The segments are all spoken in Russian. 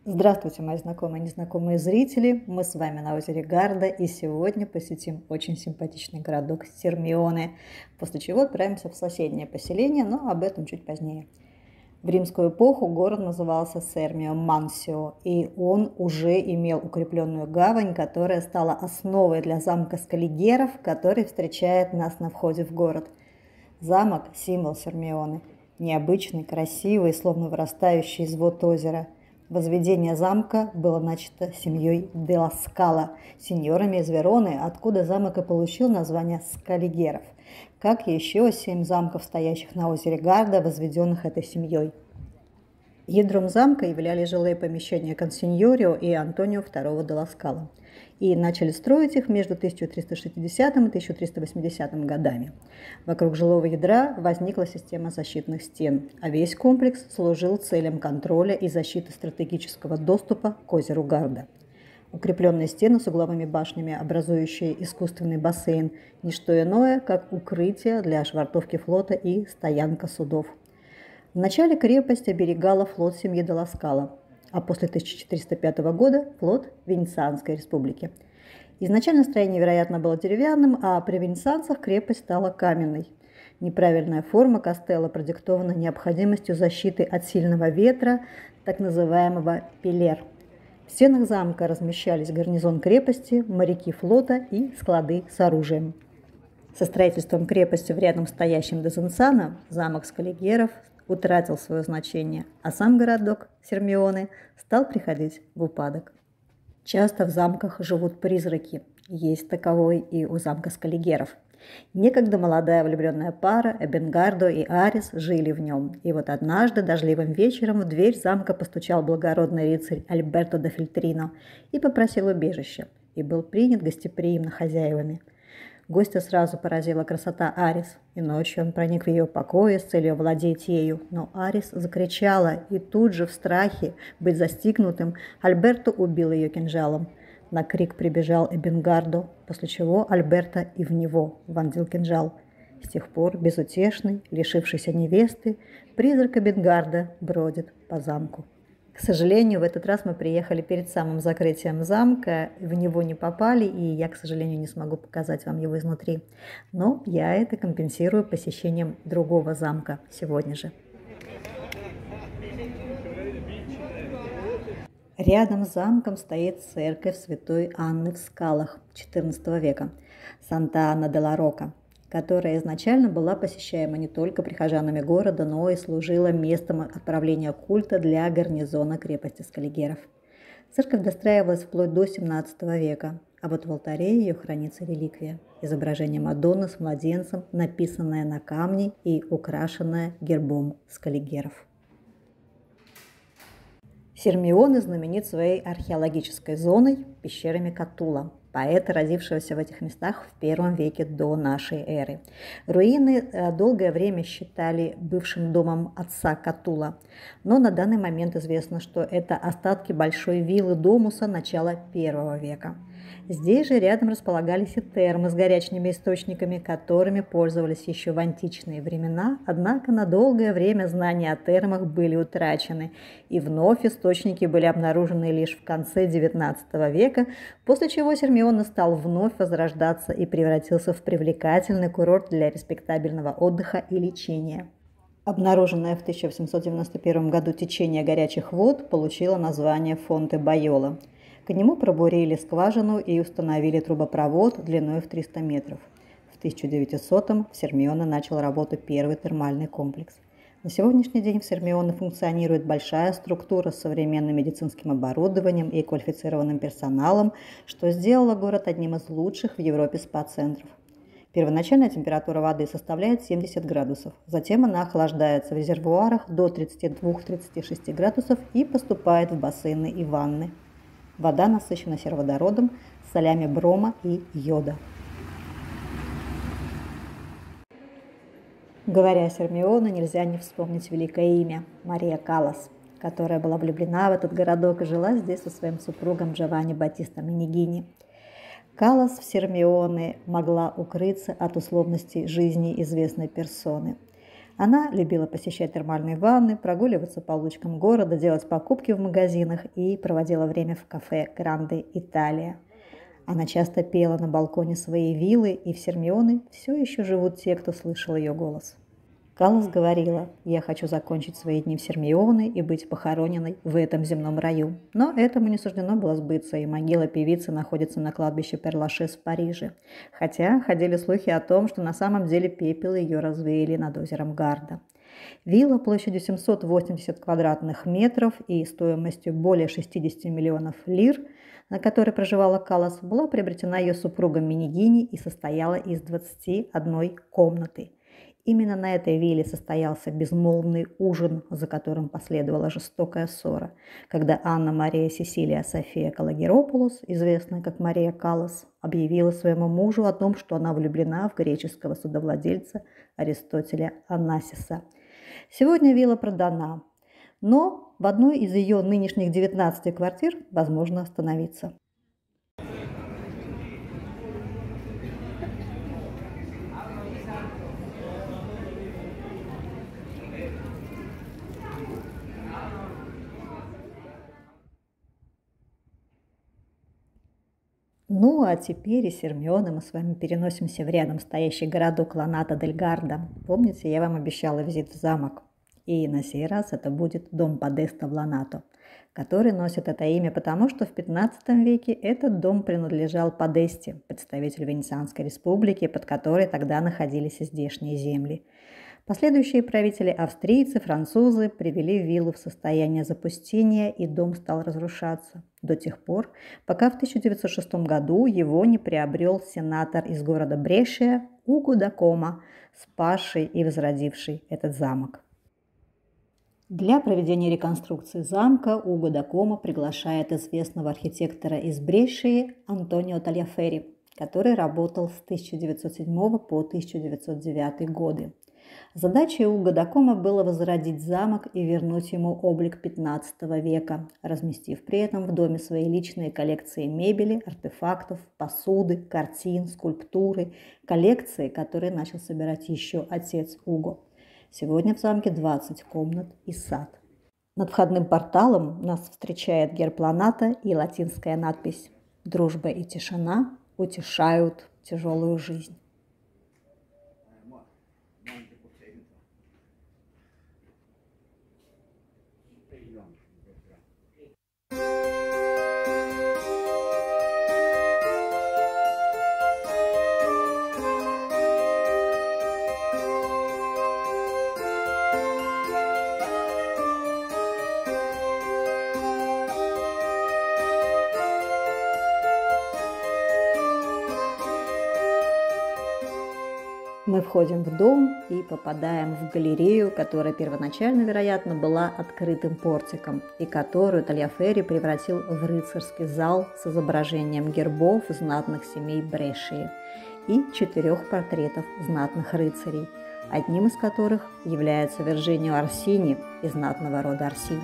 Здравствуйте, мои знакомые и незнакомые зрители! Мы с вами на озере Гарда и сегодня посетим очень симпатичный городок Сирмионе, после чего отправимся в соседнее поселение, но об этом чуть позднее. В римскую эпоху город назывался Сермио Мансио, и он уже имел укрепленную гавань, которая стала основой для замка Скаллигеров, который встречает нас на входе в город. Замок – символ Сирмионы, необычный, красивый, словно вырастающий из вод озера. Возведение замка было начато семьей де ла Скала, сеньорами из Вероны, откуда замок и получил название Скаллигеров, как и еще 7 замков, стоящих на озере Гарда, возведенных этой семьей. Ядром замка являлись жилые помещения консиньорио и Антонио II де ла Скала, и начали строить их между 1360 и 1380 годами. Вокруг жилого ядра возникла система защитных стен, а весь комплекс служил целям контроля и защиты стратегического доступа к озеру Гарда. Укрепленные стены с угловыми башнями, образующие искусственный бассейн, не что иное, как укрытие для швартовки флота и стоянка судов. Вначале крепость оберегала флот семьи де ла Скала, а после 1405 года флот Венецианской республики. Изначально строение, вероятно, было деревянным, а при венецианцах крепость стала каменной. Неправильная форма кастелла продиктована необходимостью защиты от сильного ветра, так называемого пилер. В стенах замка размещались гарнизон крепости, моряки флота и склады с оружием. Со строительством крепости в рядом стоящем Дезенсано замок Скаллигеров утратил свое значение, а сам городок Сирмионе стал приходить в упадок. Часто в замках живут призраки, есть таковой и у замка Скаллигеров. Некогда молодая влюбленная пара Эбенгардо и Арис жили в нем, и вот однажды дождливым вечером в дверь замка постучал благородный рыцарь Альберто де Фельтрино и попросил убежища, и был принят гостеприимно хозяевами. Гостя сразу поразила красота Арис, и ночью он проник в ее покои с целью владеть ею. Но Арис закричала, и тут же в страхе быть застигнутым Альберто убил ее кинжалом. На крик прибежал Эбенгардо, после чего Альберто и в него вонзил кинжал. С тех пор, безутешный, лишившийся невесты, призрак Эбенгарда бродит по замку. К сожалению, в этот раз мы приехали перед самым закрытием замка, в него не попали, и я, к сожалению, не смогу показать вам его изнутри. Но я это компенсирую посещением другого замка сегодня же. Рядом с замком стоит церковь святой Анны в скалах XIV века, Санта-Анна де ла Рока, которая изначально была посещаема не только прихожанами города, но и служила местом отправления культа для гарнизона крепости Скаллигеров. Церковь достраивалась вплоть до XVII века, а вот в алтаре ее хранится реликвия – изображение Мадонны с младенцем, написанное на камне и украшенное гербом Скаллигеров. Сирмионе знаменит своей археологической зоной – пещерами Катула, поэта, родившегося в этих местах в I веке до нашей эры. Руины долгое время считали бывшим домом отца Катула, но на данный момент известно, что это остатки большой виллы Домуса начала I века. Здесь же рядом располагались и термы с горячими источниками, которыми пользовались еще в античные времена, однако на долгое время знания о термах были утрачены, и вновь источники были обнаружены лишь в конце XIX века, после чего Сирмионе стал вновь возрождаться и превратился в привлекательный курорт для респектабельного отдыха и лечения. Обнаруженное в 1891 году течение горячих вод получило название Фонте Байола. К нему пробурили скважину и установили трубопровод длиной в 300 метров. В 1900-м в Сирмионе начал работу первый термальный комплекс. На сегодняшний день в Сирмионе функционирует большая структура с современным медицинским оборудованием и квалифицированным персоналом, что сделало город одним из лучших в Европе спа-центров. Первоначальная температура воды составляет 70 градусов, затем она охлаждается в резервуарах до 32-36 градусов и поступает в бассейны и ванны. Вода насыщена сероводородом, солями брома и йода. Говоря о Сирмионе, нельзя не вспомнить великое имя – Мария Каллас, которая была влюблена в этот городок и жила здесь со своим супругом Джованни Баттиста Менегини. Каллас в Сирмионе могла укрыться от условностей жизни известной персоны. Она любила посещать термальные ванны, прогуливаться по улочкам города, делать покупки в магазинах и проводила время в кафе «Гранде Италия». Она часто пела на балконе своей виллы, и в Сирмионе все еще живут те, кто слышал ее голос. Каллас говорила: «Я хочу закончить свои дни в Сирмионе и быть похороненной в этом земном раю». Но этому не суждено было сбыться, и могила певицы находится на кладбище Пер-Лашез в Париже. Хотя ходили слухи о том, что на самом деле пепел ее развеяли над озером Гарда. Вилла площадью 780 квадратных метров и стоимостью более 60 миллионов лир, на которой проживала Каллас, была приобретена ее супругом Минигини и состояла из 21 комнаты. Именно на этой вилле состоялся безмолвный ужин, за которым последовала жестокая ссора, когда Анна-Мария Сесилия София Калагеропулос, известная как Мария Каллас, объявила своему мужу о том, что она влюблена в греческого судовладельца Аристотеля Онасиса. Сегодня вилла продана, но в одной из ее нынешних 19 квартир возможно остановиться. Ну, а теперь из Сирмиона мы с вами переносимся в рядом стоящий городок Ланата-дель-Гарда. Помните, я вам обещала визит в замок? И на сей раз это будет дом Подеста в Ланато, который носит это имя потому, что в 15 веке этот дом принадлежал Подесте, представителю Венецианской республики, под которой тогда находились и здешние земли. Последующие правители австрийцы, французы привели виллу в состояние запустения, и дом стал разрушаться до тех пор, пока в 1906 году его не приобрел сенатор из города Брешия Уго да Кома, спасший и возродивший этот замок. Для проведения реконструкции замка Уго да Кома приглашает известного архитектора из Брешии Антонио Тальяферри, который работал с 1907 по 1909 годы. Задачей Уго да Кома было возродить замок и вернуть ему облик 15 века, разместив при этом в доме свои личные коллекции мебели, артефактов, посуды, картин, скульптуры, коллекции, которые начал собирать еще отец Уго. Сегодня в замке 20 комнат и сад. Над входным порталом нас встречает герб Ланата и латинская надпись: «Дружба и тишина утешают тяжелую жизнь». Мы входим в дом и попадаем в галерею, которая первоначально, вероятно, была открытым портиком, и которую Тальяферри превратил в рыцарский зал с изображением гербов знатных семей Брешии и 4 портретов знатных рыцарей, одним из которых является Вирджинио Орсини из знатного рода Орсини.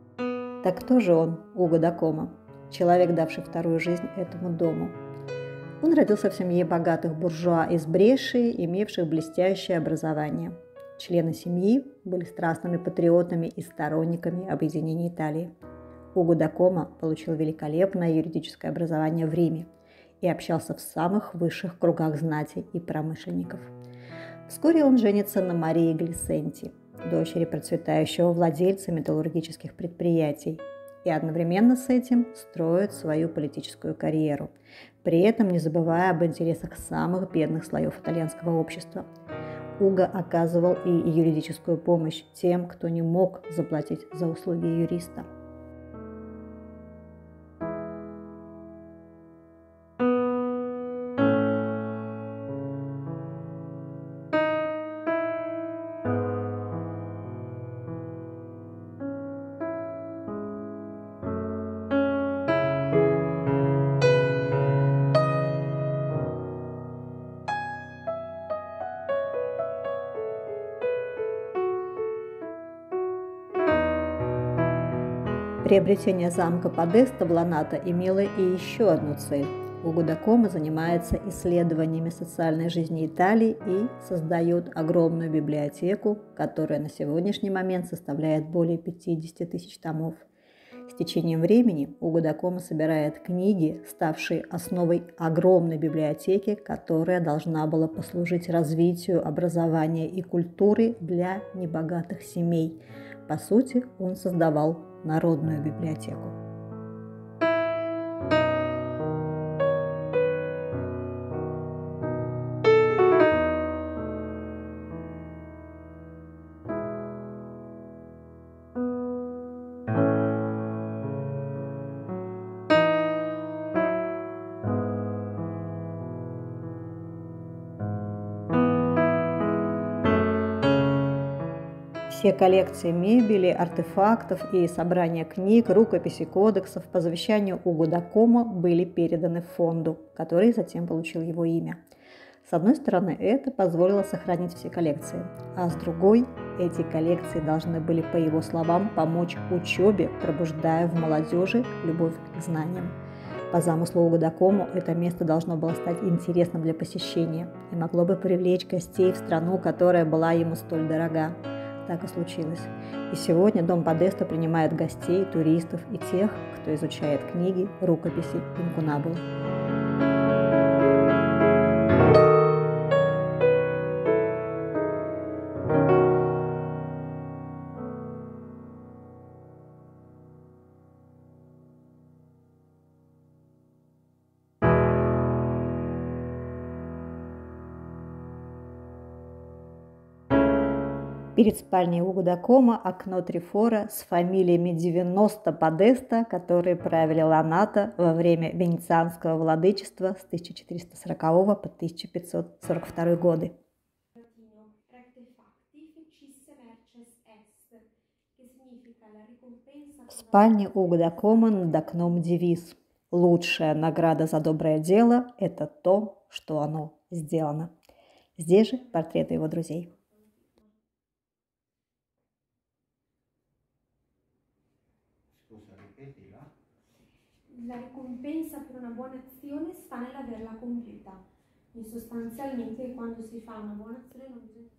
Так кто же он, Уго да Кома, человек, давший вторую жизнь этому дому? Он родился в семье богатых буржуа из Бреши, имевших блестящее образование. Члены семьи были страстными патриотами и сторонниками объединения Италии. Уго да Кома получил великолепное юридическое образование в Риме и общался в самых высших кругах знати и промышленников. Вскоре он женится на Марии Глисенти, дочери процветающего владельца металлургических предприятий, и одновременно с этим строит свою политическую карьеру, при этом не забывая об интересах самых бедных слоев итальянского общества. Уго оказывал и юридическую помощь тем, кто не мог заплатить за услуги юриста. Приобретение замка Подеста в Ланато имело и еще одну цель. Уго да Кома занимается исследованиями социальной жизни Италии и создает огромную библиотеку, которая на сегодняшний момент составляет более 50 тысяч томов. С течением времени Уго да Кома собирает книги, ставшие основой огромной библиотеки, которая должна была послужить развитию образования и культуры для небогатых семей. По сути, он создавал народную библиотеку. Все коллекции мебели, артефактов и собрания книг, рукописей, кодексов по завещанию Уго да Кома были переданы фонду, который затем получил его имя. С одной стороны, это позволило сохранить все коллекции, а с другой, эти коллекции должны были, по его словам, помочь учебе, пробуждая в молодежи любовь к знаниям. По замыслу Уго да Кома это место должно было стать интересным для посещения и могло бы привлечь гостей в страну, которая была ему столь дорога. Так и случилось. И сегодня дом Подеста принимает гостей, туристов и тех, кто изучает книги, рукописи инкунабулы. Перед спальней Уго да Кома окно трифора с фамилиями 90 Подеста, которые правили Ланато во время венецианского владычества с 1440 по 1542 годы. В спальне Уго да Кома над окном девиз: «Лучшая награда за доброе дело – это то, что оно сделано». Здесь же портреты его друзей. La ricompensa per una buona azione sta nell'averla compiuta. Quindi sostanzialmente quando si fa una buona azione non bisogna...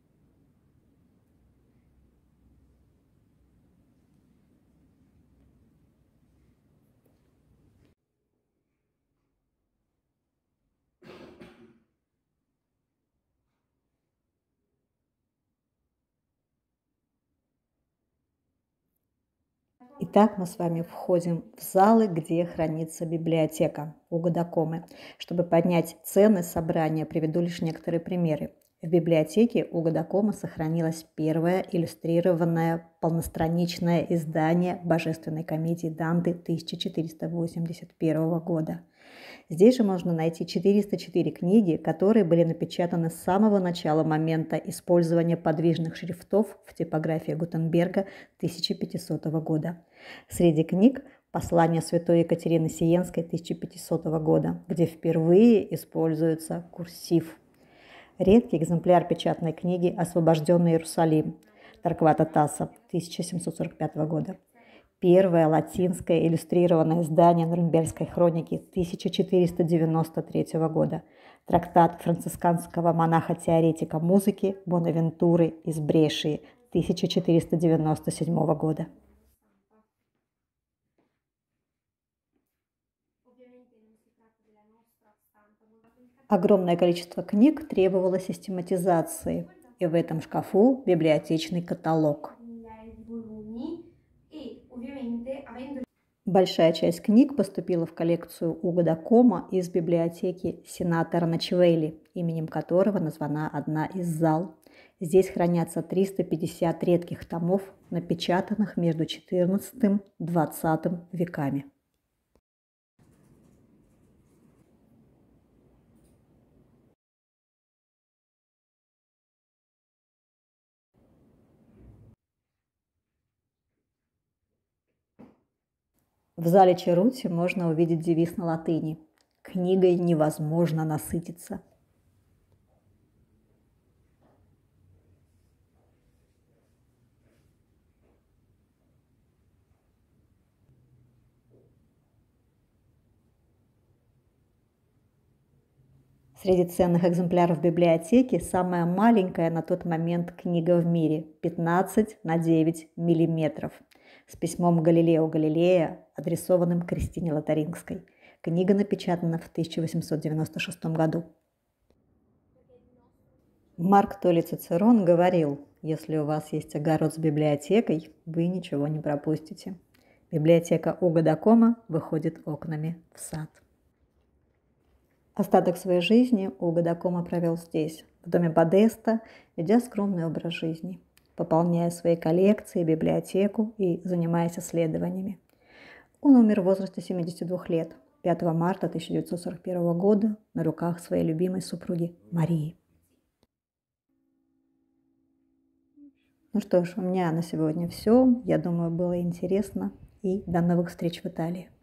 Итак, мы с вами входим в залы, где хранится библиотека Уго да Комы. Чтобы поднять цены собрания, приведу лишь некоторые примеры. В библиотеке Уго да Комы сохранилось первое иллюстрированное полностраничное издание Божественной комедии Данте 1481 года. Здесь же можно найти 404 книги, которые были напечатаны с самого начала момента использования подвижных шрифтов в типографии Гутенберга 1500 года. Среди книг «Послание святой Екатерины Сиенской» 1500 года, где впервые используется курсив. Редкий экземпляр печатной книги «Освобожденный Иерусалим» Торквата Тасса 1745 года. Первое латинское иллюстрированное издание Нюрнбергской хроники 1493 года. Трактат францисканского монаха-теоретика музыки Бонавентуры из Брешии 1497 года. Огромное количество книг требовало систематизации, и в этом шкафу библиотечный каталог. Большая часть книг поступила в коллекцию Уго да Кома из библиотеки сенатора Ночевейли, именем которого названа одна из зал. Здесь хранятся 350 редких томов, напечатанных между XIV и XX веками. В зале Черути можно увидеть девиз на латыни: «Книгой невозможно насытиться». Среди ценных экземпляров библиотеки самая маленькая на тот момент книга в мире – 15 на 9 миллиметров, с письмом Галилео Галилея, адресованным Кристине Лотарингской. Книга напечатана в 1896 году. Марк Толли Цицерон говорил: если у вас есть огород с библиотекой, вы ничего не пропустите. Библиотека Уго да Кома выходит окнами в сад. Остаток своей жизни Уго да Кома провел здесь, в доме Подеста, ведя скромный образ жизни, пополняя свои коллекции, библиотеку и занимаясь исследованиями. Он умер в возрасте 72 лет, 5 марта 1941 года, на руках своей любимой супруги Марии. Ну что ж, у меня на сегодня все. Я думаю, было интересно. И до новых встреч в Италии.